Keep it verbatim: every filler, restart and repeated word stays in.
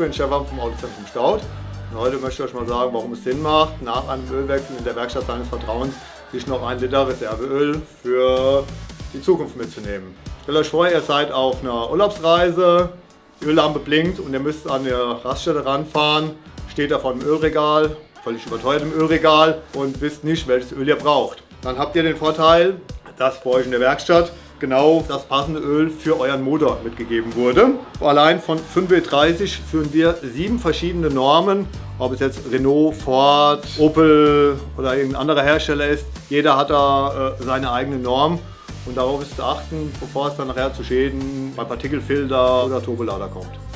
bin Stefan vom Autozentrum Staudt und heute möchte ich euch mal sagen, warum es Sinn macht, nach einem Ölwechsel in der Werkstatt seines Vertrauens sich noch ein Liter Reserveöl für die Zukunft mitzunehmen. Stellt euch vor, ihr seid auf einer Urlaubsreise, die Öllampe blinkt und ihr müsst an der Raststätte ranfahren, steht da vor dem Ölregal, völlig überteuertem Ölregal und wisst nicht, welches Öl ihr braucht. Dann habt ihr den Vorteil, dass bei euch in der Werkstatt genau das passende Öl für euren Motor mitgegeben wurde. Allein von fünf W dreißig führen wir sieben verschiedene Normen, ob es jetzt Renault, Ford, Opel oder irgendein anderer Hersteller ist. Jeder hat da äh, seine eigene Norm und darauf ist zu achten, bevor es dann nachher zu Schäden bei Partikelfilter oder Turbolader kommt.